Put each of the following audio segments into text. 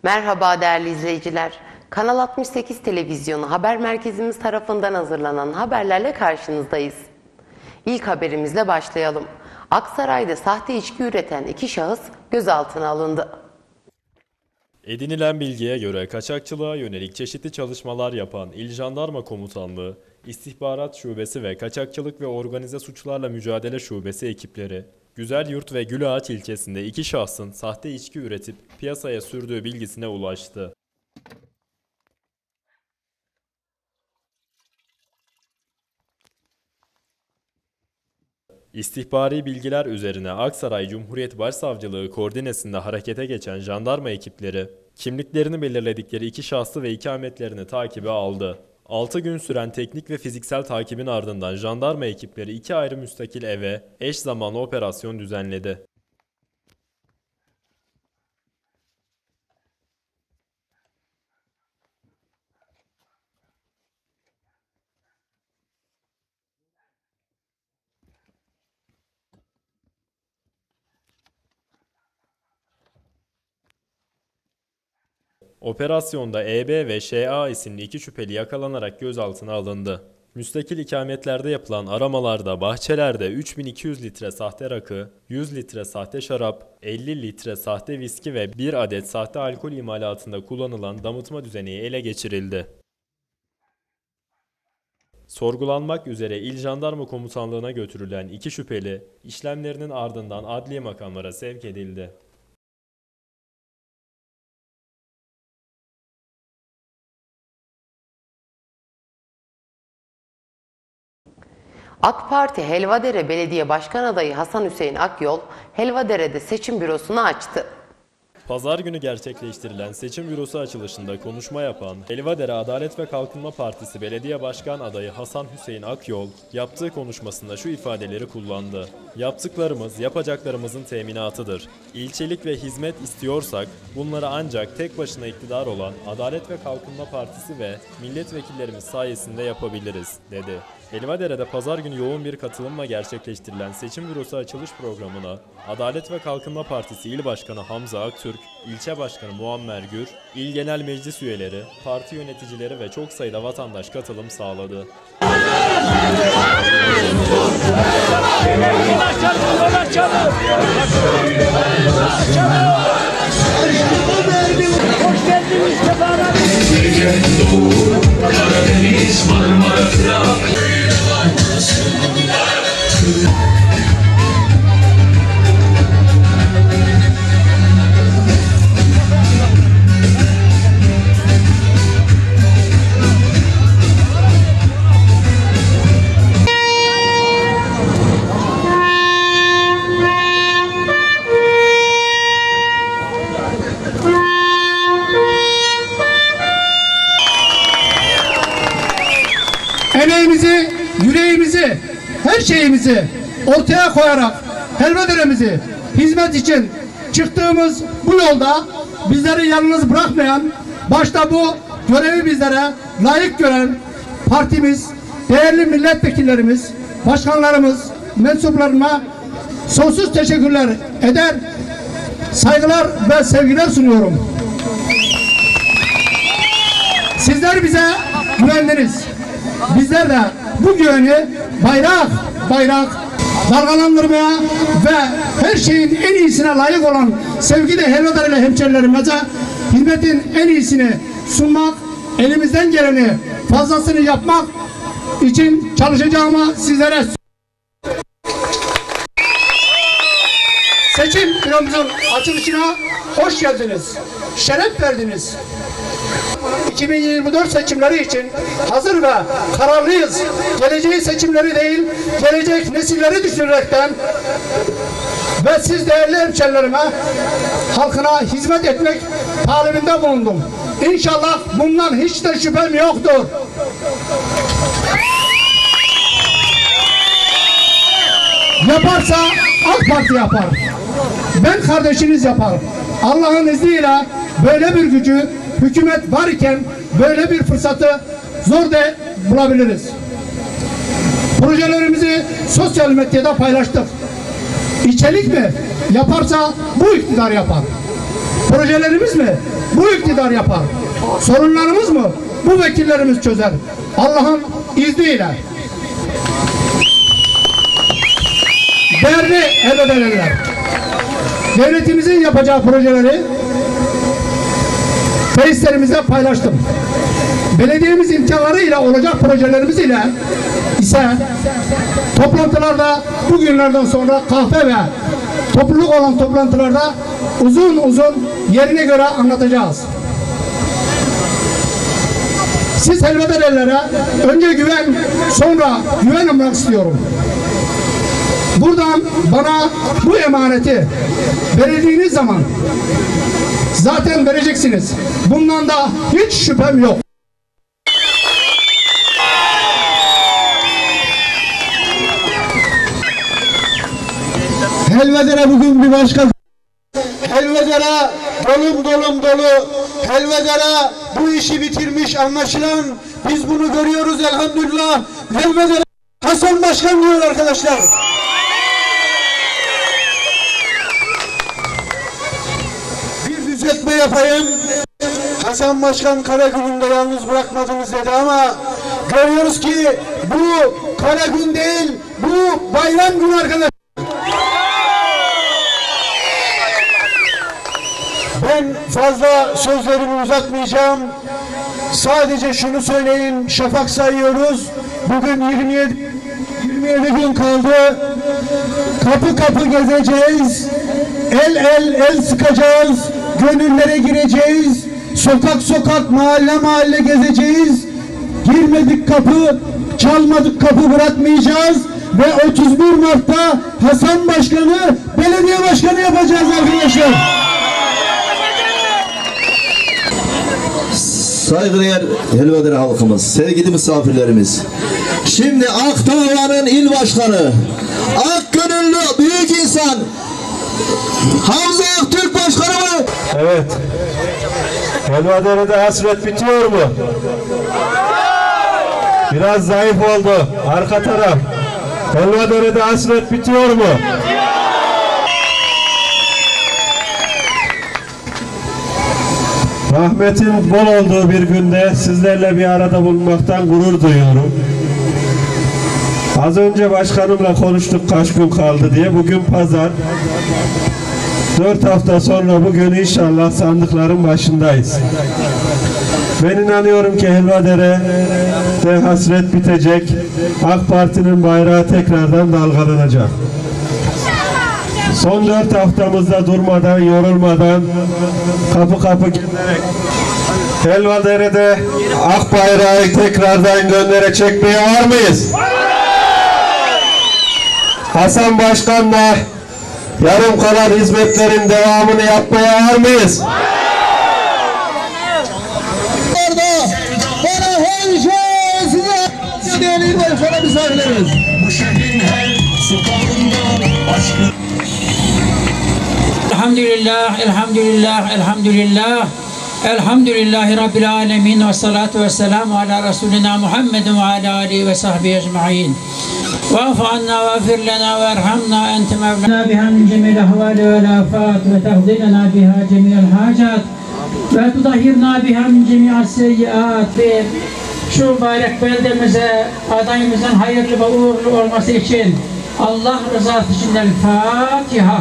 Merhaba değerli izleyiciler. Kanal 68 Televizyonu haber merkezimiz tarafından hazırlanan haberlerle karşınızdayız. İlk haberimizle başlayalım. Aksaray'da sahte içki üreten 2 şahıs gözaltına alındı. Edinilen bilgiye göre kaçakçılığa yönelik çeşitli çalışmalar yapan İl Jandarma Komutanlığı, İstihbarat Şubesi ve Kaçakçılık ve Organize Suçlarla Mücadele Şubesi ekipleri, Güzelyurt ve Gülağaç ilçesinde 2 şahsın sahte içki üretip piyasaya sürdüğü bilgisine ulaştı. İstihbari bilgiler üzerine Aksaray Cumhuriyet Başsavcılığı koordinesinde harekete geçen jandarma ekipleri, kimliklerini belirledikleri 2 şahsı ve ikametlerini takibe aldı. 6 gün süren teknik ve fiziksel takibin ardından jandarma ekipleri 2 ayrı müstakil eve eş zamanlı operasyon düzenledi. Operasyonda EB ve ŞA isimli 2 şüpheli yakalanarak gözaltına alındı. Müstakil ikametlerde yapılan aramalarda bahçelerde 3200 litre sahte rakı, 100 litre sahte şarap, 50 litre sahte viski ve 1 adet sahte alkol imalatında kullanılan damıtma düzeneği ele geçirildi. Sorgulanmak üzere İl Jandarma Komutanlığı'na götürülen 2 şüpheli, işlemlerinin ardından adliye makamlara sevk edildi. AK Parti Helvadere Belediye Başkan Adayı Hasan Hüseyin Akyol, Helvadere'de seçim bürosunu açtı. Pazar günü gerçekleştirilen seçim bürosu açılışında konuşma yapan Helvadere Adalet ve Kalkınma Partisi Belediye Başkan Adayı Hasan Hüseyin Akyol, yaptığı konuşmasında şu ifadeleri kullandı. Yaptıklarımız yapacaklarımızın teminatıdır. İlçelik ve hizmet istiyorsak bunları ancak tek başına iktidar olan Adalet ve Kalkınma Partisi ve milletvekillerimiz sayesinde yapabiliriz, dedi. Helvadere'de pazar günü yoğun bir katılımla gerçekleştirilen seçim bürosu açılış programına Adalet ve Kalkınma Partisi İl Başkanı Hamza Aktürk, İlçe Başkanı Muammer Gür, İl Genel Meclis üyeleri, parti yöneticileri ve çok sayıda vatandaş katılım sağladı. Emeğimizi, yüreğimizi, her şeyimizi ortaya koyarak Helvadere'mizi hizmet için çıktığımız bu yolda bizleri yalnız bırakmayan, başta bu görevi bizlere layık gören partimiz, değerli milletvekillerimiz, başkanlarımız, mensuplarıma sonsuz teşekkürler eder, saygılar ve sevgiler sunuyorum. Sizler bize güvendiniz. Bizler de bu güveni bayrak dalgalandırmaya ve her şeyin en iyisine layık olan sevgili Helvadereli hemşerilerimize hizmetin en iyisini sunmak, elimizden geleni fazlasını yapmak için çalışacağımı sizlere seçim büromuzun açılışına hoş geldiniz, şeref verdiniz. 2024 seçimleri için hazır ve kararlıyız. Geleceği seçimleri değil, gelecek nesilleri düşünerekten ve siz değerli hemşerilerime halkına hizmet etmek talebinde bulundum. İnşallah bundan hiç de şüphem yoktur. Yaparsa AK Parti yapar. Ben kardeşiniz yaparım. Allah'ın izniyle böyle bir gücü hükümet varken böyle bir fırsatı zor da bulabiliriz. Projelerimizi sosyal medyada paylaştık. İçerik mi? Yaparsa bu iktidar yapar. Projelerimiz mi? bu iktidar yapar. Sorunlarımız mı? Bu vekillerimiz çözer. Allah'ın izniyle. Değerli elbette devletimizin yapacağı projeleri tesislerimize paylaştım. Belediyemiz imkanlarıyla olacak projelerimiz ile ise toplantılarda bugünlerden sonra kahve ve topluluk olan toplantılarda uzun uzun yerine göre anlatacağız. Siz helvaderelere önce güven, sonra güven almak istiyorum. Buradan bana bu emaneti verildiğiniz zaman zaten vereceksiniz. Bundan da hiç şüphem yok. Helvedere bugün bir başka Helvedere dolu. Helvedere bu işi bitirmiş anlaşılan. Biz bunu görüyoruz elhamdülillah. Helvedere Hasan Başkan diyor arkadaşlar. Bir düzeltme yapayım. Hasan Başkan Karagün'ünde yalnız bırakmadınız dedi ama görüyoruz ki bu Karagün değil, bu bayram günü arkadaşlar. Ben fazla sözlerimi uzatmayacağım. Sadece şunu söyleyeyim, şafak sayıyoruz. Bugün 27 gün kaldı. Kapı kapı gezeceğiz. El sıkacağız. Gönüllere gireceğiz. Sokak sokak, mahalle gezeceğiz. Girmedik kapı, çalmadık kapı bırakmayacağız. Ve 31 Mart'ta Hasan Başkan'ı belediye başkanı yapacağız arkadaşlar. Saygıdeğer Helvadere halkımız, sevgili misafirlerimiz. Şimdi Akdağlar'ın il başkanı, akgönüllü büyük insan Hamza Aktürk başkanımız. Evet. Helvadere'de hasret bitiyor mu? Biraz zayıf oldu. Arka taraf. Helvadere'de hasret bitiyor mu? Rahmetin bol olduğu bir günde sizlerle bir arada bulunmaktan gurur duyuyorum. Az önce başkanımla konuştuk kaç gün kaldı diye. Bugün pazar. 4 hafta sonra bugün inşallah sandıkların başındayız. Ben inanıyorum ki Helvadere'de hasret bitecek. AK Parti'nin bayrağı tekrardan dalgalanacak. Son 4 haftamızda durmadan, yorulmadan, kapı kapı gezerek Helvadere'de AK bayrağı tekrardan göndere çekmeye var mıyız? Hasan Başkan'la yarım kalan hizmetlerin devamını yapmaya var mıyız? Bana her şey size değerli başkanı misafirlerimiz. Bu şehrin her sokağında aşkı. Elhamdülillahi Rabbil alemin ve salatu ve selamu ala Resulina Muhammedin ve ala alihi ve sahbihi ecma'in. Va'fu anna ve afir lena ve erhamna ente mevlana biha min cemil ahvali ve lafat ve tehzilena biha cemil hacat ve tudahhirna biha min cemil seyyiat. Şu mübarek beldemize adayımızın hayırlı ve uğurlu olması için Allah rızası için El Fatiha.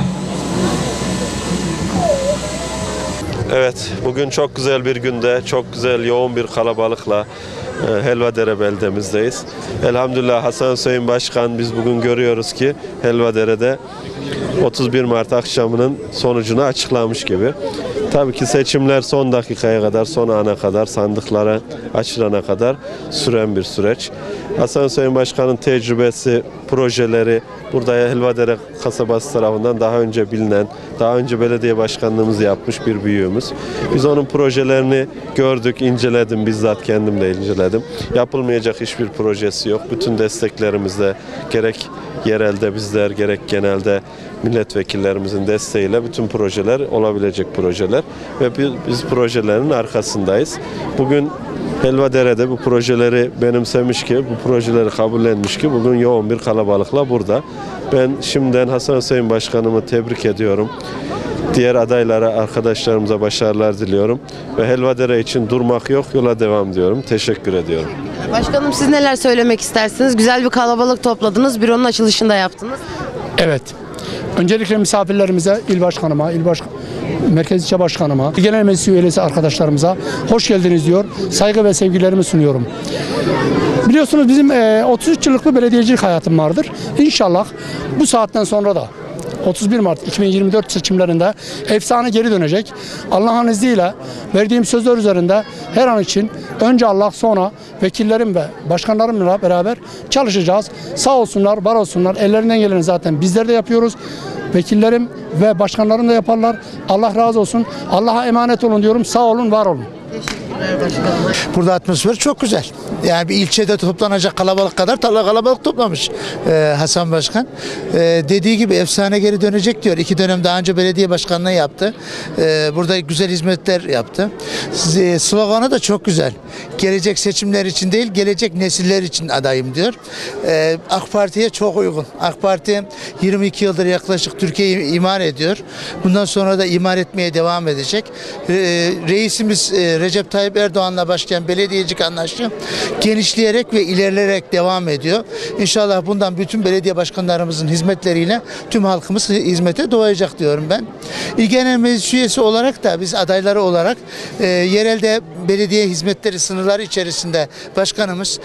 Evet, bugün çok güzel bir günde, çok güzel yoğun bir kalabalıkla Helvadere beldemizdeyiz. Elhamdülillah Hasan Hüseyin Başkan, biz bugün görüyoruz ki Helvadere'de 31 Mart akşamının sonucunu açıklamış gibi. Tabii ki seçimler son dakikaya kadar, son ana kadar, sandıklara açılana kadar süren bir süreç. Hasan Hüseyin Başkan'ın tecrübesi, projeleri burada Helvadere kasabası tarafından daha önce bilinen, daha önce belediye başkanlığımızı yapmış bir büyüğümüz. Biz onun projelerini gördük, inceledim, bizzat kendim de inceledim. Yapılmayacak hiçbir projesi yok. Bütün desteklerimizle gerek yerelde bizler, gerek genelde milletvekillerimizin desteğiyle bütün projeler olabilecek projeler ve biz projelerin arkasındayız. Bugün Helvadere'de bu projeleri benimsemiş ki, bu projeleri kabullenmiş ki bugün yoğun bir kalabalıkla burada. Ben şimdiden Hasan Hüseyin Başkanımı tebrik ediyorum. Diğer adaylara, arkadaşlarımıza başarılar diliyorum. Ve Helvadere için durmak yok, yola devam diyorum. Teşekkür ediyorum. Başkanım siz neler söylemek istersiniz? Güzel bir kalabalık topladınız. Büronun açılışını da yaptınız. Evet. Öncelikle misafirlerimize, Merkez İlçe Başkanıma, Genel Meclis üyesi arkadaşlarımıza hoş geldiniz diyor. Saygı ve sevgilerimi sunuyorum. Biliyorsunuz bizim 33 yıllık bir belediyecilik hayatım vardır. İnşallah bu saatten sonra da 31 Mart 2024 seçimlerinde efsane geri dönecek. Allah'ın izniyle verdiğim sözler üzerinde her an için önce Allah sonra vekillerim ve başkanlarımla beraber çalışacağız. Sağ olsunlar, var olsunlar. Ellerinden geleni zaten bizler de yapıyoruz. Vekillerim ve başkanlarım da yaparlar. Allah razı olsun. Allah'a emanet olun diyorum. Sağ olun, var olun. Burada atmosfer çok güzel. Yani bir ilçede toplanacak kalabalık kadar kalabalık toplamış Hasan Başkan. Dediği gibi efsane geri dönecek diyor. 2 dönem daha önce belediye başkanlığı yaptı. Burada güzel hizmetler yaptı. Sloganı da çok güzel. Gelecek seçimler için değil, gelecek nesiller için adayım diyor. AK Parti'ye çok uygun. AK Parti 22 yıldır yaklaşık Türkiye'yi imar ediyor. Bundan sonra da imar etmeye devam edecek. Reisimiz Recep Tayyip Erdoğan'la başlayan belediyecilik anlayışı genişleyerek ve ilerleyerek devam ediyor. İnşallah bundan bütün belediye başkanlarımızın hizmetleriyle tüm halkımız hizmete doğacak diyorum ben. İl Genel Meclis üyesi olarak da biz adayları olarak yerelde belediye hizmetleri sınırları içerisinde başkanımız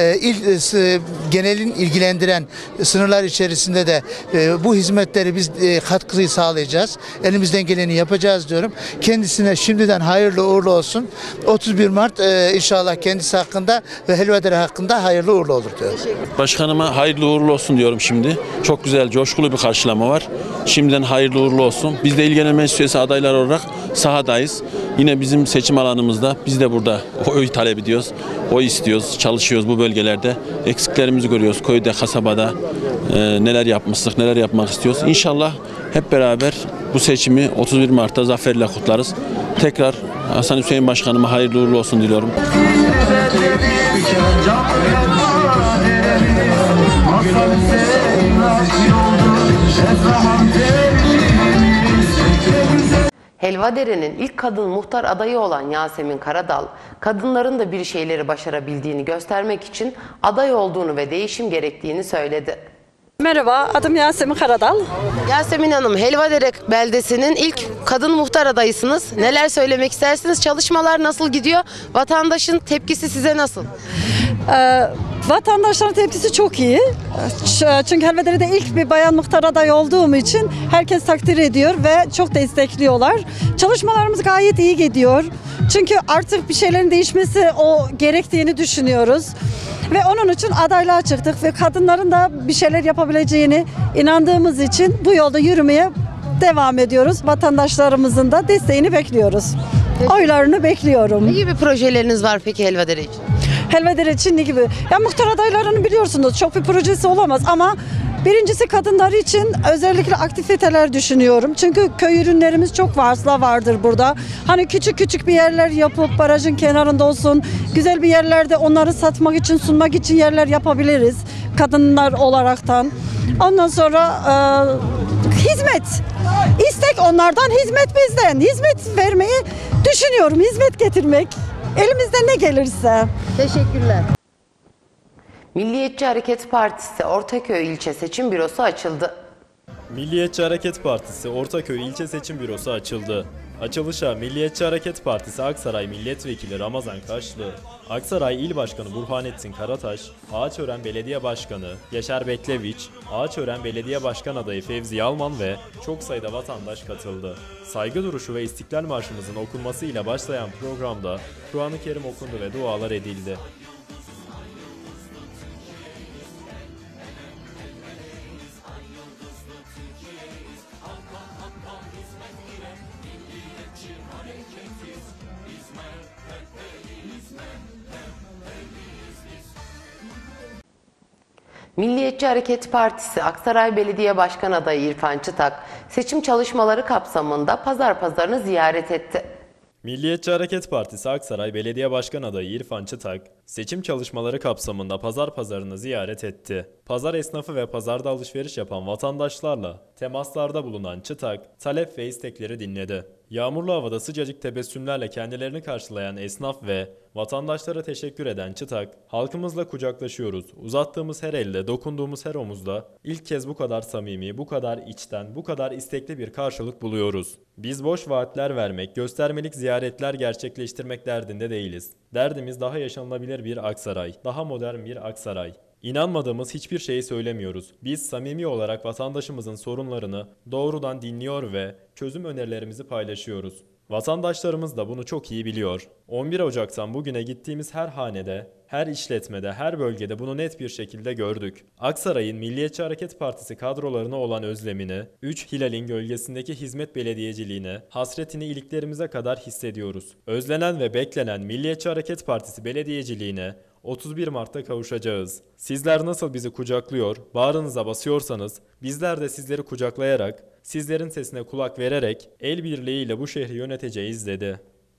genelin ilgilendiren sınırlar içerisinde de bu hizmetleri biz katkıyı sağlayacağız. Elimizden geleni yapacağız diyorum. Kendisine şimdiden hayırlı uğurlu olsun. 31 Mart inşallah kendisi hakkında ve Helvadere hakkında hayırlı uğurlu olur diyorum. Başkanıma hayırlı uğurlu olsun diyorum şimdi. Çok güzel, coşkulu bir karşılama var. Şimdiden hayırlı uğurlu olsun. Biz de İl Genel Meclis Üyesi adaylar olarak sahadayız. Yine bizim seçim alanımızda biz de burada oy talep ediyoruz. Oy istiyoruz, çalışıyoruz bu bölgelerde. Eksiklerimizi görüyoruz. Köyde, kasabada neler yapmıştık, neler yapmak istiyoruz. İnşallah hep beraber bu seçimi 31 Mart'ta zaferle kutlarız. Tekrar Hasan Hüseyin Başkanıma hayırlı uğurlu olsun diliyorum. Helvadere'nin ilk kadın muhtar adayı olan Yasemin Karadal, kadınların da bir şeyleri başarabildiğini göstermek için aday olduğunu ve değişim gerektiğini söyledi. Merhaba, adım Yasemin Karadal. Yasemin Hanım, Helvadere beldesinin ilk kadın muhtar adayısınız. Neler söylemek istersiniz? Çalışmalar nasıl gidiyor? Vatandaşın tepkisi size nasıl? Vatandaşların tepkisi çok iyi. Çünkü Helvadere'de ilk bir bayan muhtar adayı olduğum için herkes takdir ediyor ve çok destekliyorlar. Çalışmalarımız gayet iyi gidiyor. Çünkü artık bir şeylerin değişmesi gerektiğini düşünüyoruz. Ve onun için adaylığa çıktık ve kadınların da bir şeyler yapabileceğini inandığımız için bu yolda yürümeye devam ediyoruz. Vatandaşlarımızın da desteğini bekliyoruz. Oylarını bekliyorum. Ne gibi projeleriniz var peki Helvadere için? Helvadere için ne gibi? Ya muhtar adaylarını biliyorsunuz, çok bir projesi olamaz ama birincisi kadınlar için özellikle aktiviteler düşünüyorum. Çünkü köy ürünlerimiz çok fazla vardır burada. Hani küçük küçük bir yerler yapıp barajın kenarında olsun, güzel bir yerlerde onları satmak için, sunmak için yerler yapabiliriz kadınlar olaraktan. Ondan sonra hizmet. İstek onlardan, hizmet bizden. Hizmet vermeyi düşünüyorum, hizmet getirmek. Elimizden ne gelirse. Teşekkürler. Milliyetçi Hareket Partisi Ortaköy İlçe Seçim Bürosu açıldı. Milliyetçi Hareket Partisi Ortaköy İlçe Seçim Bürosu açıldı. Açılışa Milliyetçi Hareket Partisi Aksaray Milletvekili Ramazan Kaşlı, Aksaray İl Başkanı Burhanettin Karataş, Ağaçören Belediye Başkanı Yaşar Bekleviç, Ağaçören Belediye Başkan adayı Fevzi Yalman ve çok sayıda vatandaş katıldı. Saygı duruşu ve İstiklal Marşımızın okunmasıyla başlayan programda Kur'an-ı Kerim okundu ve dualar edildi. Milliyetçi Hareket Partisi Aksaray Belediye Başkan adayı İrfan Çıtak, seçim çalışmaları kapsamında Pazar Pazarı'nı ziyaret etti. Milliyetçi Hareket Partisi Aksaray Belediye Başkan adayı İrfan Çıtak, Seçim çalışmaları kapsamında pazar pazarını ziyaret etti. Pazar esnafı ve pazarda alışveriş yapan vatandaşlarla temaslarda bulunan Çıtak, talep ve istekleri dinledi. Yağmurlu havada sıcacık tebessümlerle kendilerini karşılayan esnaf ve vatandaşlara teşekkür eden Çıtak, halkımızla kucaklaşıyoruz, uzattığımız her elde, dokunduğumuz her omuzda ilk kez bu kadar samimi, bu kadar içten, bu kadar istekli bir karşılık buluyoruz. Biz boş vaatler vermek, göstermelik ziyaretler gerçekleştirmek derdinde değiliz. Derdimiz daha yaşanılabilir bir Aksaray, daha modern bir Aksaray. İnanmadığımız hiçbir şeyi söylemiyoruz. Biz samimi olarak vatandaşımızın sorunlarını doğrudan dinliyor ve çözüm önerilerimizi paylaşıyoruz. Vatandaşlarımız da bunu çok iyi biliyor. 11 Ocak'tan bugüne gittiğimiz her hanede, her işletmede, her bölgede bunu net bir şekilde gördük. Aksaray'ın Milliyetçi Hareket Partisi kadrolarına olan özlemini, 3 Hilal'in gölgesindeki hizmet belediyeciliğine, hasretini iliklerimize kadar hissediyoruz. Özlenen ve beklenen Milliyetçi Hareket Partisi belediyeciliğine 31 Mart'ta kavuşacağız. Sizler nasıl bizi kucaklıyor, bağrınıza basıyorsanız, bizler de sizleri kucaklayarak, sizlerin sesine kulak vererek el birliğiyle bu şehri yöneteceğiz dedi.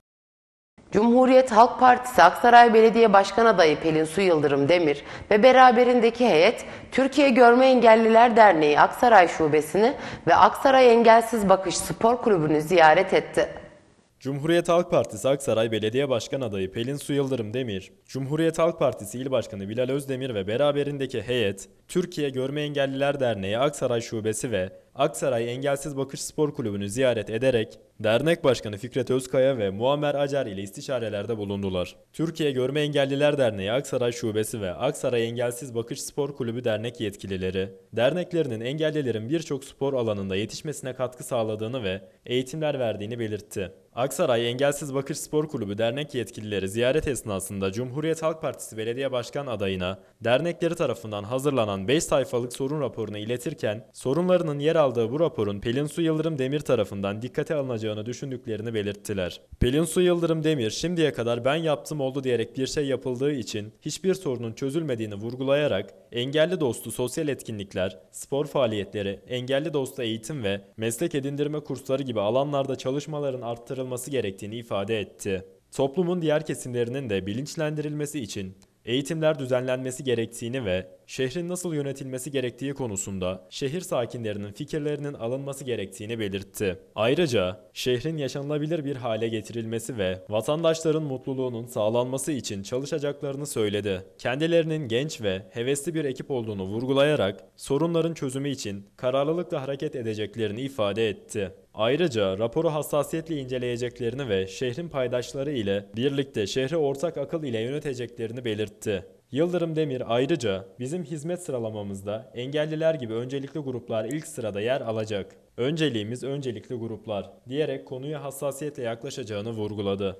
Cumhuriyet Halk Partisi Aksaray Belediye Başkan Adayı Pelin Su Yıldırım Demir ve beraberindeki heyet, Türkiye Görme Engelliler Derneği Aksaray Şubesini ve Aksaray Engelsiz Bakış Spor Kulübü'nü ziyaret etti. Cumhuriyet Halk Partisi Aksaray Belediye Başkan Adayı Pelin Su Yıldırım Demir, Cumhuriyet Halk Partisi İl Başkanı Bilal Özdemir ve beraberindeki heyet, Türkiye Görme Engelliler Derneği Aksaray Şubesi ve Aksaray Engelsiz Bakış Spor Kulübü'nü ziyaret ederek, dernek başkanı Fikret Özkaya ve Muammer Acar ile istişarelerde bulundular. Türkiye Görme Engelliler Derneği Aksaray Şubesi ve Aksaray Engelsiz Bakış Spor Kulübü dernek yetkilileri, derneklerinin engellilerin birçok spor alanında yetişmesine katkı sağladığını ve eğitimler verdiğini belirtti. Aksaray Engelsiz Bakış Spor Kulübü dernek yetkilileri ziyaret esnasında Cumhuriyet Halk Partisi Belediye Başkan adayına dernekleri tarafından hazırlanan 5 sayfalık sorun raporunu iletirken, sorunlarının yer aldığı bu raporun Pelin Su Yıldırım Demir tarafından dikkate alınacağını düşündüklerini belirttiler. Pelin Su Yıldırım Demir, şimdiye kadar ben yaptım oldu diyerek bir şey yapıldığı için hiçbir sorunun çözülmediğini vurgulayarak, engelli dostu sosyal etkinlikler, spor faaliyetleri, engelli dostu eğitim ve meslek edindirme kursları gibi alanlarda çalışmaların arttırılması gerektiğini ifade etti. Toplumun diğer kesimlerinin de bilinçlendirilmesi için eğitimler düzenlenmesi gerektiğini ve şehrin nasıl yönetilmesi gerektiği konusunda şehir sakinlerinin fikirlerinin alınması gerektiğini belirtti. Ayrıca şehrin yaşanılabilir bir hale getirilmesi ve vatandaşların mutluluğunun sağlanması için çalışacaklarını söyledi. Kendilerinin genç ve hevesli bir ekip olduğunu vurgulayarak sorunların çözümü için kararlılıkla hareket edeceklerini ifade etti. Ayrıca raporu hassasiyetle inceleyeceklerini ve şehrin paydaşları ile birlikte şehri ortak akıl ile yöneteceklerini belirtti. Yıldırım Demir ayrıca bizim hizmet sıralamamızda engelliler gibi öncelikli gruplar ilk sırada yer alacak. Önceliğimiz öncelikli gruplar diyerek konuya hassasiyetle yaklaşacağını vurguladı.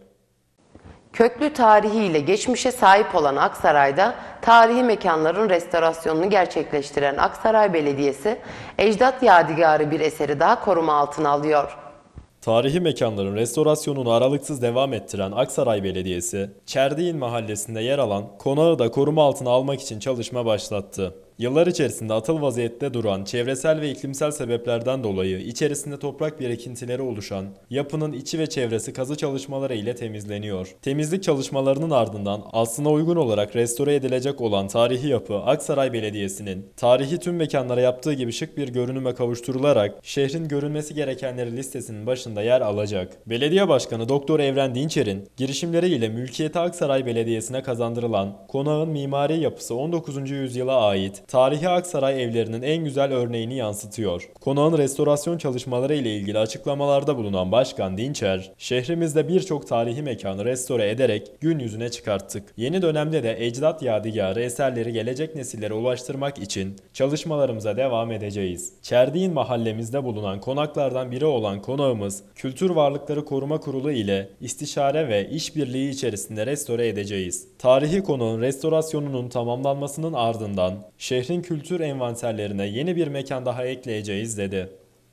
Köklü tarihiyle geçmişe sahip olan Aksaray'da tarihi mekanların restorasyonunu gerçekleştiren Aksaray Belediyesi, ecdat yadigarı bir eseri daha koruma altına alıyor. Tarihi mekanların restorasyonunu aralıksız devam ettiren Aksaray Belediyesi, Çerdiğin mahallesinde yer alan konağı da koruma altına almak için çalışma başlattı. Yıllar içerisinde atıl vaziyette duran çevresel ve iklimsel sebeplerden dolayı içerisinde toprak birikintileri oluşan yapının içi ve çevresi kazı çalışmaları ile temizleniyor. Temizlik çalışmalarının ardından aslına uygun olarak restore edilecek olan tarihi yapı Aksaray Belediyesi'nin tarihi tüm mekanlara yaptığı gibi şık bir görünüme kavuşturularak şehrin görünmesi gerekenleri listesinin başında yer alacak. Belediye Başkanı Doktor Evren Dinçer'in girişimleriyle mülkiyeti Aksaray Belediyesi'ne kazandırılan konağın mimari yapısı 19. yüzyıla ait tarihi Aksaray evlerinin en güzel örneğini yansıtıyor. Konağın restorasyon çalışmaları ile ilgili açıklamalarda bulunan Başkan Dinçer, şehrimizde birçok tarihi mekanı restore ederek gün yüzüne çıkarttık. Yeni dönemde de ecdat yadigarı eserleri gelecek nesillere ulaştırmak için çalışmalarımıza devam edeceğiz. Çerdiğin mahallemizde bulunan konaklardan biri olan konağımız, Kültür Varlıkları Koruma Kurulu ile istişare ve işbirliği içerisinde restore edeceğiz. Tarihi konağın restorasyonunun tamamlanmasının ardından şehrin kültür envanterlerine yeni bir mekan daha ekleyeceğiz dedi.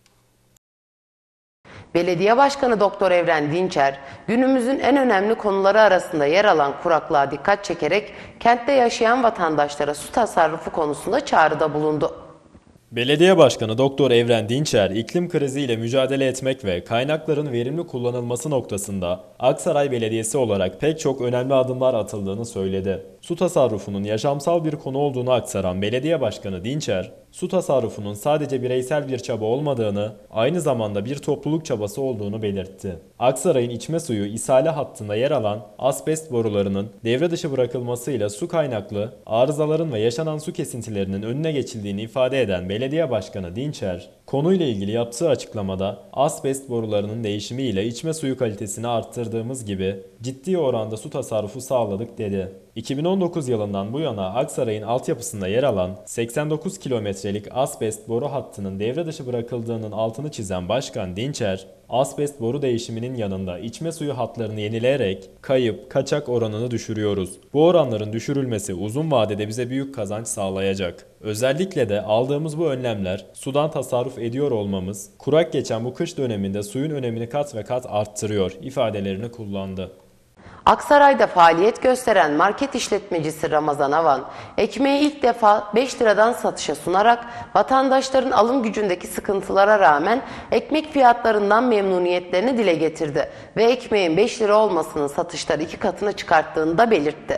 Belediye Başkanı Doktor Evren Dinçer, günümüzün en önemli konuları arasında yer alan kuraklığa dikkat çekerek kentte yaşayan vatandaşlara su tasarrufu konusunda çağrıda bulundu. Belediye Başkanı Doktor Evren Dinçer, iklim kriziyle mücadele etmek ve kaynakların verimli kullanılması noktasında Aksaray Belediyesi olarak pek çok önemli adımlar atıldığını söyledi. Su tasarrufunun yaşamsal bir konu olduğunu aktaran Belediye Başkanı Dinçer, su tasarrufunun sadece bireysel bir çaba olmadığını, aynı zamanda bir topluluk çabası olduğunu belirtti. Aksaray'ın içme suyu ishale hattında yer alan asbest borularının devre dışı bırakılmasıyla su kaynaklı arızaların ve yaşanan su kesintilerinin önüne geçildiğini ifade eden Belediye Başkanı Dinçer, konuyla ilgili yaptığı açıklamada asbest borularının değişimiyle içme suyu kalitesini arttırdığımız gibi ciddi oranda su tasarrufu sağladık dedi. 2019 yılından bu yana Aksaray'ın altyapısında yer alan 89 kilometrelik asbest boru hattının devre dışı bırakıldığının altını çizen Başkan Dinçer, asbest boru değişiminin yanında içme suyu hatlarını yenileyerek kayıp, kaçak oranını düşürüyoruz. Bu oranların düşürülmesi uzun vadede bize büyük kazanç sağlayacak. Özellikle de aldığımız bu önlemler, sudan tasarruf ediyor olmamız, kurak geçen bu kış döneminde suyun önemini kat ve kat arttırıyor ifadelerini kullandı. Aksaray'da faaliyet gösteren market işletmecisi Ramazan Avan, ekmeği ilk defa 5 liradan satışa sunarak vatandaşların alım gücündeki sıkıntılara rağmen ekmek fiyatlarından memnuniyetlerini dile getirdi ve ekmeğin 5 lira olmasının satışları 2 katına çıkarttığını da belirtti.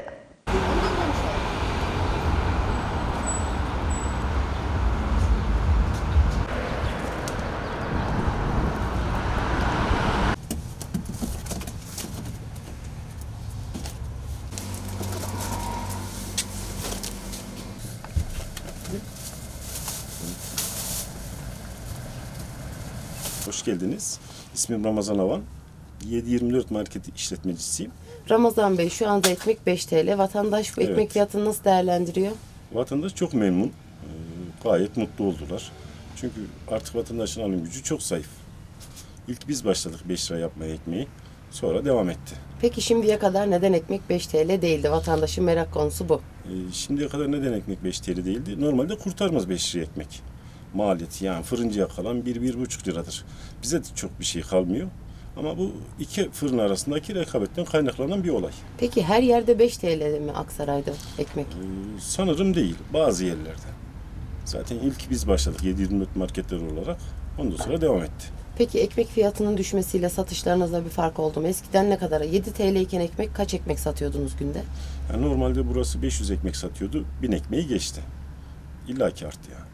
Hoş geldiniz. İsmim Ramazan Avan. 7/24 market işletmecisiyim. Ramazan Bey, şu anda ekmek 5 TL. Vatandaş bu ekmek Evet. fiyatını nasıl değerlendiriyor? Vatandaş çok memnun. Gayet mutlu oldular. Çünkü artık vatandaşın alım gücü çok zayıf. İlk biz başladık 5 lira yapmaya ekmeği. Sonra devam etti. Peki şimdiye kadar neden ekmek 5 TL değildi? Vatandaşın merak konusu bu. Şimdiye kadar neden ekmek 5 TL değildi? Normalde kurtarmaz 5 lira ekmek. Maliyeti yani fırıncıya kalan 1-1,5 liradır. Bize de çok bir şey kalmıyor. Ama bu iki fırın arasındaki rekabetten kaynaklanan bir olay. Peki her yerde 5 TL mi Aksaray'da ekmek? Sanırım değil. Bazı yerlerde. Zaten ilk biz başladık 7/24 marketler olarak. Ondan sonra devam etti. Peki ekmek fiyatının düşmesiyle satışlarınızda bir fark oldu mu? Eskiden ne kadara? 7 TL iken ekmek kaç ekmek satıyordunuz günde? Yani normalde burası 500 ekmek satıyordu. 1000 ekmeği geçti. İlla ki arttı yani.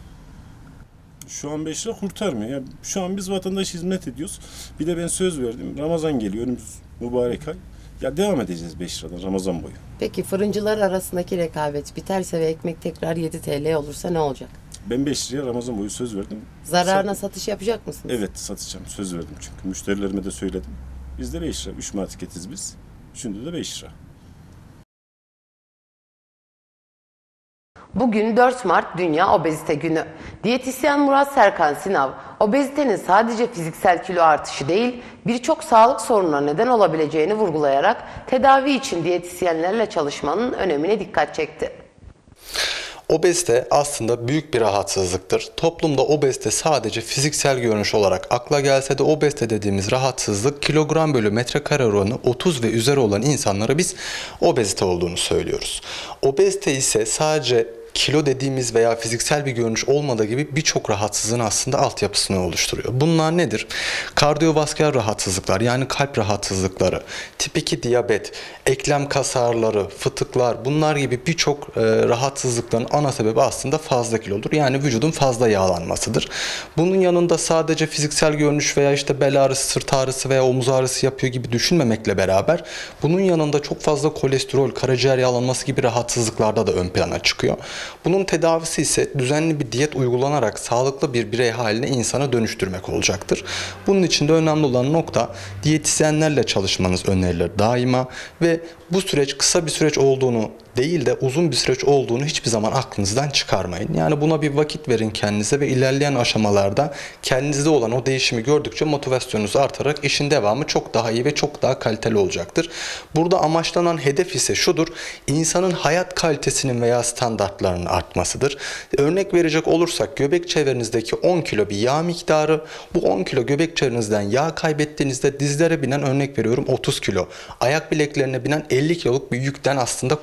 Şu an 5 lira kurtarmıyor. Yani şu an biz vatandaş hizmet ediyoruz. Bir de ben söz verdim. Ramazan geliyor. Önümüz mübarek ay. Ya devam edeceğiz 5 liradan Ramazan boyu. Peki fırıncılar arasındaki rekabet biterse ve ekmek tekrar 7 TL olursa ne olacak? Ben 5 liraya Ramazan boyu söz verdim. Zararına satış yapacak mısınız? Evet, satacağım. Söz verdim çünkü. Müşterilerime de söyledim. Bizde 5 lira. 3 marketiz biz. Şimdi de 5 lira. Bugün 4 Mart Dünya Obezite Günü. Diyetisyen Murat Serkan Sinav, obezitenin sadece fiziksel kilo artışı değil, birçok sağlık sorununa neden olabileceğini vurgulayarak tedavi için diyetisyenlerle çalışmanın önemine dikkat çekti. Obezite aslında büyük bir rahatsızlıktır. Toplumda obezite sadece fiziksel görünüş olarak akla gelse de obezite dediğimiz rahatsızlık kilogram bölü metrekare oranı 30 ve üzeri olan insanlara biz obezite olduğunu söylüyoruz. Obezite ise sadece kilo dediğimiz veya fiziksel bir görünüş olmadığı gibi birçok rahatsızlığın aslında altyapısını oluşturuyor. Bunlar nedir? Kardiyovasküler rahatsızlıklar yani kalp rahatsızlıkları, tip 2 diyabet, eklem kas ağrıları, fıtıklar bunlar gibi birçok rahatsızlıkların ana sebebi aslında fazla kilodur. Yani vücudun fazla yağlanmasıdır. Bunun yanında sadece fiziksel görünüş veya işte bel ağrısı, sırt ağrısı veya omuz ağrısı yapıyor gibi düşünmemekle beraber bunun yanında çok fazla kolesterol, karaciğer yağlanması gibi rahatsızlıklarda da ön plana çıkıyor. Bunun tedavisi ise düzenli bir diyet uygulanarak sağlıklı bir birey haline insana dönüştürmek olacaktır. Bunun için de önemli olan nokta diyetisyenlerle çalışmanız önerilir daima ve bu süreç kısa bir süreç olduğunu değil de uzun bir süreç olduğunu hiçbir zaman aklınızdan çıkarmayın. Yani buna bir vakit verin kendinize ve ilerleyen aşamalarda kendinizde olan o değişimi gördükçe motivasyonunuz artarak işin devamı çok daha iyi ve çok daha kaliteli olacaktır. Burada amaçlanan hedef ise şudur: insanın hayat kalitesinin veya standartlarının artmasıdır. Örnek verecek olursak göbek çevrenizdeki 10 kilo bir yağ miktarı, bu 10 kilo göbek çevrenizden yağ kaybettiğinizde dizlere binen örnek veriyorum 30 kilo, ayak bileklerine binen 50 kiloluk bir yükten aslında kurtulmuş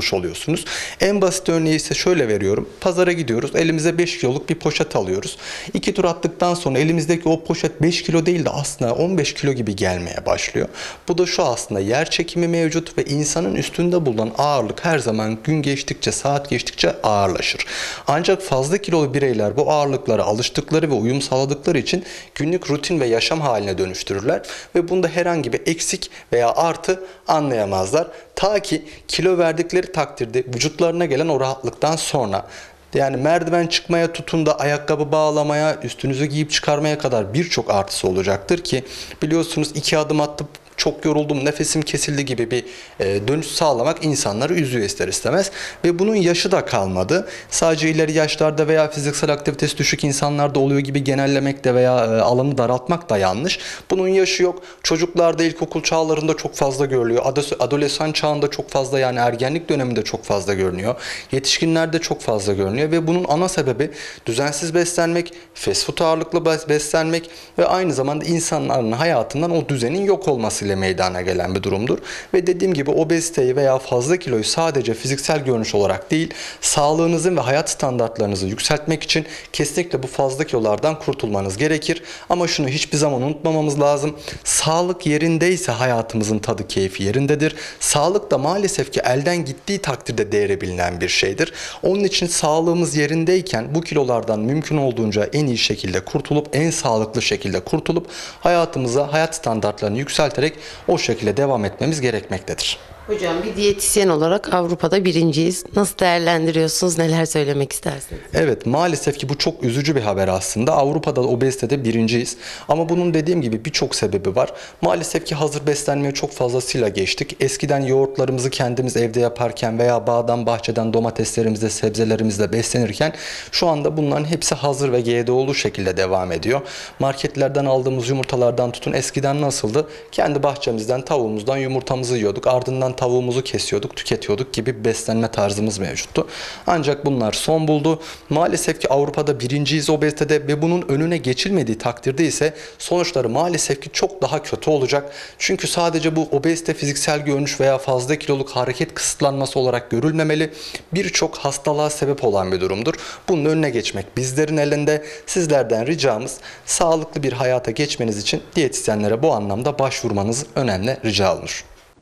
kurmuş oluyorsunuz. En basit örneği ise şöyle veriyorum. Pazara gidiyoruz. Elimize 5 kiloluk bir poşet alıyoruz. 2 tur attıktan sonra elimizdeki o poşet 5 kilo değil de aslında 15 kilo gibi gelmeye başlıyor. Bu da şu, aslında yer çekimi mevcut ve insanın üstünde bulunan ağırlık her zaman gün geçtikçe, saat geçtikçe ağırlaşır. Ancak fazla kilolu bireyler bu ağırlıklara alıştıkları ve uyum sağladıkları için günlük rutin ve yaşam haline dönüştürürler ve bunda herhangi bir eksik veya artı anlayamazlar. Ta ki kilo verdikleri takdirde vücutlarına gelen o rahatlıktan sonra, yani merdiven çıkmaya tutun da ayakkabı bağlamaya, üstünüzü giyip çıkarmaya kadar birçok artısı olacaktır ki biliyorsunuz 2 adım attım, çok yoruldum, nefesim kesildi gibi bir dönüş sağlamak insanları üzüyor ister istemez. Ve bunun yaşı da kalmadı. Sadece ileri yaşlarda veya fiziksel aktivitesi düşük insanlarda oluyor gibi genellemek de veya alanı daraltmak da yanlış. Bunun yaşı yok. Çocuklarda ilkokul çağlarında çok fazla görülüyor. Adolesan çağında çok fazla, yani ergenlik döneminde çok fazla görünüyor. Yetişkinlerde çok fazla görünüyor ve bunun ana sebebi düzensiz beslenmek, fast food ağırlıklı beslenmek ve aynı zamanda insanların hayatından o düzenin yok olması meydana gelen bir durumdur. Ve dediğim gibi obeziteyi veya fazla kiloyu sadece fiziksel görünüş olarak değil, sağlığınızın ve hayat standartlarınızı yükseltmek için kesinlikle bu fazla kilolardan kurtulmanız gerekir. Ama şunu hiçbir zaman unutmamamız lazım. Sağlık yerindeyse hayatımızın tadı, keyfi yerindedir. Sağlık da maalesef ki elden gittiği takdirde değeri bilinen bir şeydir. Onun için sağlığımız yerindeyken bu kilolardan mümkün olduğunca en iyi şekilde kurtulup, en sağlıklı şekilde kurtulup hayatımıza, hayat standartlarını yükselterek o şekilde devam etmemiz gerekmektedir. Hocam, bir diyetisyen olarak Avrupa'da birinciyiz. Nasıl değerlendiriyorsunuz? Neler söylemek istersiniz? Evet, maalesef ki bu çok üzücü bir haber aslında. Avrupa'da obezitede birinciyiz. Ama bunun dediğim gibi birçok sebebi var. Maalesef ki hazır beslenmeye çok fazlasıyla geçtik. Eskiden yoğurtlarımızı kendimiz evde yaparken veya bağdan, bahçeden domateslerimizle, sebzelerimizle beslenirken şu anda bunların hepsi hazır ve GDO'lu şekilde devam ediyor. Marketlerden aldığımız yumurtalardan tutun, eskiden nasıldı? Kendi bahçemizden, tavuğumuzdan yumurtamızı yiyorduk. Ardından tavuğumuzu kesiyorduk, tüketiyorduk gibi bir beslenme tarzımız mevcuttu. Ancak bunlar son buldu. Maalesef ki Avrupa'da birinciyiz obezitede ve bunun önüne geçilmediği takdirde ise sonuçları maalesef ki çok daha kötü olacak. Çünkü sadece bu obezite fiziksel görünüş veya fazla kiloluk hareket kısıtlanması olarak görülmemeli. Birçok hastalığa sebep olan bir durumdur. Bunun önüne geçmek bizlerin elinde. Sizlerden ricamız sağlıklı bir hayata geçmeniz için diyetisyenlere bu anlamda başvurmanız önemli rica olunur.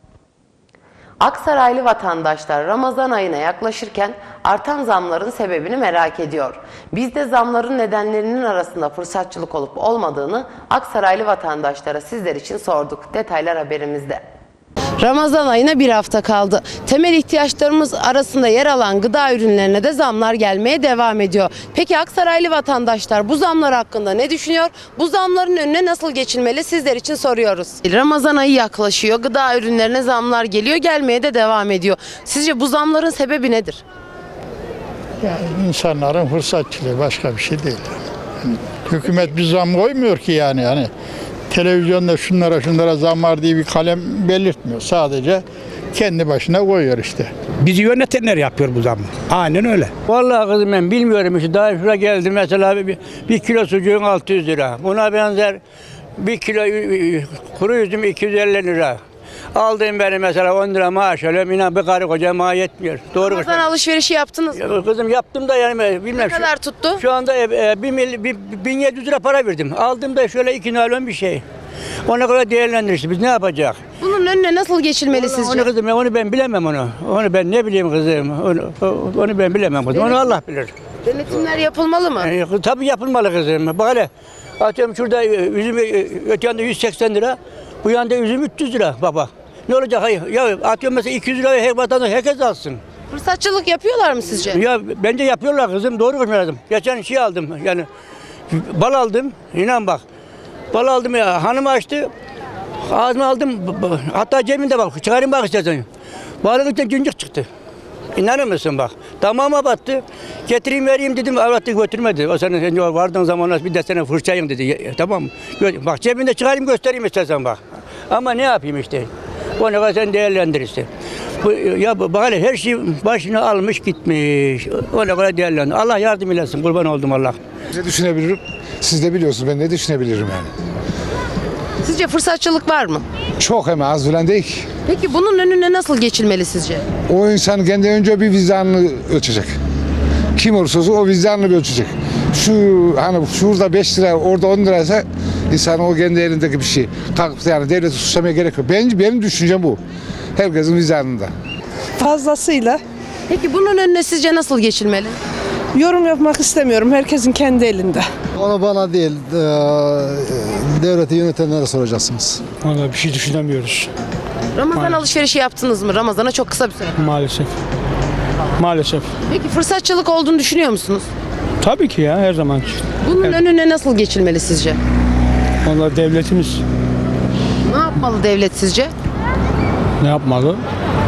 Aksaraylı vatandaşlar Ramazan ayına yaklaşırken artan zamların sebebini merak ediyor. Biz de zamların nedenlerinin arasında fırsatçılık olup olmadığını Aksaraylı vatandaşlara sizler için sorduk. Detaylar haberimizde. Ramazan ayına bir hafta kaldı. Temel ihtiyaçlarımız arasında yer alan gıda ürünlerine de zamlar gelmeye devam ediyor. Peki Aksaraylı vatandaşlar bu zamlar hakkında ne düşünüyor? Bu zamların önüne nasıl geçilmeli, sizler için soruyoruz. Ramazan ayı yaklaşıyor. Gıda ürünlerine zamlar geliyor, gelmeye de devam ediyor. Sizce bu zamların sebebi nedir? Yani insanların fırsatçılığı, başka bir şey değil. Yani hükümet bir zam koymuyor ki yani. Hani televizyonda şunlara zam var diye bir kalem belirtmiyor. Sadece kendi başına koyuyor işte. Bizi yönetenler yapıyor bu zamı. Aynen öyle. Vallahi kızım ben bilmiyorum işte. Daha şuraya geldim mesela bir kilo sucuğun 600 lira. Buna benzer bir kilo kuru üzüm 250 lira. Aldığım benim mesela 10 lira maaş alıyorum. İnan bir karı koca maaş yetmiyor. Doğru. Ramazan alışverişi yaptınız mı? Kızım yaptım da yani bilmem. Ne kadar tuttu? Şu anda 1700 lira para verdim. Aldığımda şöyle 2 naylon bir şey. Ona kadar değerlendirirsin. Biz ne yapacak? Bunun önüne nasıl geçilmeli sizce? Onu kızım onu ben bilemem onu. Onu ben ne bileyim kızım. Onu ben bilemem kızım. Onu Allah bilir. Denetimler yapılmalı mı? Tabii yapılmalı kızım. Bak hele. Atıyorum şurada üzüm öte yanda 180 lira. Bu yanda üzüm 300 lira baba. Ne olacak? Ya atıyorum mesela 200 liraya her vatandaş herkes alsın. Fırsatçılık yapıyorlar mı sizce? Ya bence yapıyorlar kızım. Doğru konuşmadım. Geçen şey aldım yani bal aldım. İnan bak. Bal aldım ya. Hanım açtı. Ağzıma aldım. Hatta cebimde bak. Çıkarayım bak istersen. Balın içinden cıncık çıktı. İnanır mısın bak. Tamama battı. Getireyim vereyim dedim. Avrattı götürmedi. O senin vardığın zaman bir de sana fırçayım dedi. Tamam mı? Bak cebimde çıkarayım göstereyim istersen bak. Ama ne yapayım işte. Onu kadar sen değerlendir işte. Ya bak her şey başına almış gitmiş. Ona kadar değerlendir. Allah yardım eylesin. Kurban oldum Allah. Ne düşünebilirim? Siz de biliyorsunuz. Ben ne düşünebilirim yani. Sizce fırsatçılık var mı? Çok, hem az filan değil. Peki bunun önüne nasıl geçilmeli sizce? O insan kendi önce bir vicdanını ölçecek. Kim olursa olsun o vicdanını ölçecek. Şu hani şurada 5 lira orada 10 liraysa insan o kendi elindeki bir şey. Kalkıp yani devleti suçlamaya gerek yok. Benim düşüncem bu. Herkesin vicdanında. Fazlasıyla. Peki bunun önüne sizce nasıl geçilmeli? Yorum yapmak istemiyorum. Herkesin kendi elinde. Onu bana değil, devleti yönetenlere soracaksınız. Vallahi bir şey düşünemiyoruz. Ramazan alışverişi yaptınız mı? Ramazan'a çok kısa bir süre. Maalesef. Maalesef. Peki fırsatçılık olduğunu düşünüyor musunuz? Tabii ki ya, her zaman. Bunun önüne nasıl geçilmeli sizce? Vallahi devletimiz Ne yapmalı devlet sizce? ne yapmalı?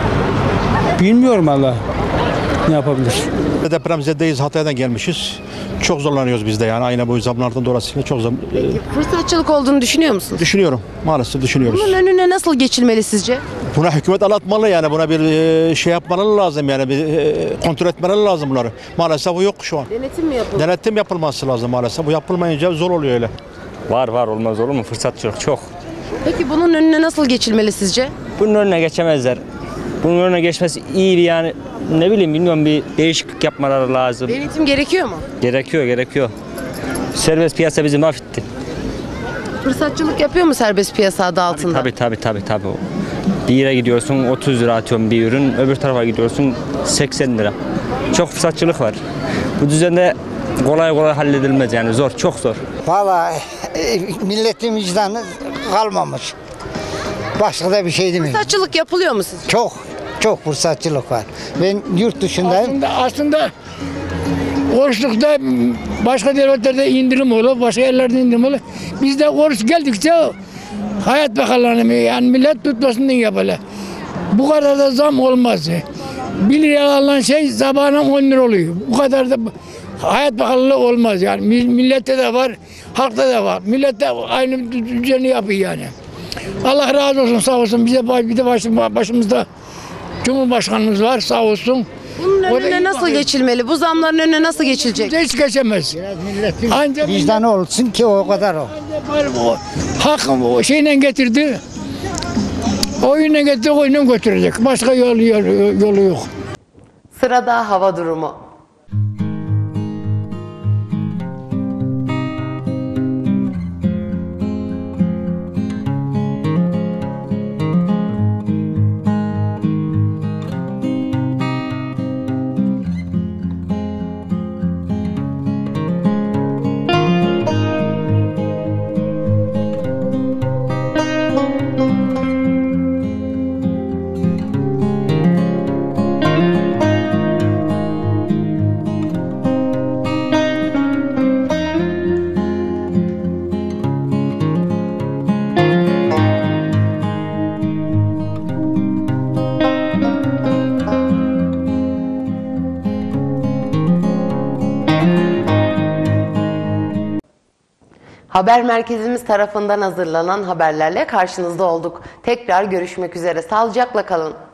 Bilmiyorum vallahi. Ne yapabilir? Depremzedeyiz, Hatay'dan gelmişiz. Çok zorlanıyoruz biz de yani aynı bu zamlardan dolayısıyla çok zor. Fırsatçılık olduğunu düşünüyor musunuz? Düşünüyorum, maalesef düşünüyoruz. Bunun önüne nasıl geçilmeli sizce? Buna hükümet anlatmalı yani, buna bir şey yapmaları lazım yani, bir kontrol etmeleri lazım bunları. Maalesef bu yok şu an. Denetim mi yapılır? Denetim yapılması lazım maalesef. Bu yapılmayınca zor oluyor öyle. Var olmaz olur mu? Fırsatçılık çok. Peki bunun önüne nasıl geçilmeli sizce? Bunun önüne geçemezler. Bunun önüne geçmesi iyi bir yani ne bileyim bilmiyorum bir değişiklik yapmaları lazım. Denetim gerekiyor mu? Gerekiyor. Serbest piyasa bizi mahvetti. Fırsatçılık yapıyor mu serbest piyasa adı altında? Tabii. Bir yere gidiyorsun 30 lira atıyorum bir ürün, öbür tarafa gidiyorsun 80 lira. Çok fırsatçılık var. Bu düzende kolay halledilmez yani çok zor. Vallahi milletin vicdanı kalmamış. Başka da bir şey değil mi? Fırsatçılık yapılıyor mu sizce? Çok fırsatçılık var. Ben yurt dışındayım. Aslında oruçlukta başka devletlerde indirim olur, başka yerlerde indirim olur. Bizde oruç geldikçe Hayat Bakanlığı'nı yani millet tutmasını yapıyorlar. Bu kadar da zam olmaz. 1 liraya alınan şey sabahına 10 lira oluyor. Bu kadar da Hayat Bakanlığı olmaz yani. Millette de var, halkta da var. Millet de aynı düzeni yapıyor yani. Allah razı olsun, sağ olsun. Bir de başımızda Cumhurbaşkanımız var, sağ olsun. Bunun önüne nasıl geçilmeli? Bu zamların önüne nasıl geçilecek? Hiç geçemez. Milletin vicdanı olsun ki o kadar o. Hakkım o şeyle getirdi. Oyunla getirdi, oyunla götürecek. Başka yolu yok. Sırada hava durumu. Haber merkezimiz tarafından hazırlanan haberlerle karşınızda olduk. Tekrar görüşmek üzere. Sağlıcakla kalın.